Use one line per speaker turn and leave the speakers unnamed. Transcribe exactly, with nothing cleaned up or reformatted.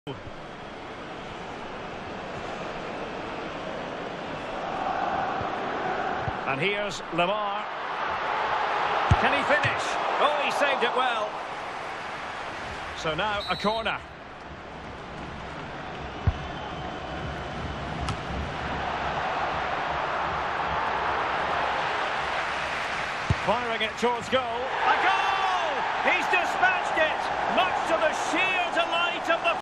And here's Lamar. Can he finish? Oh, he saved it well. So now a corner. Firing it towards goal. A goal! He's dispatched it, much to the sheer delight of the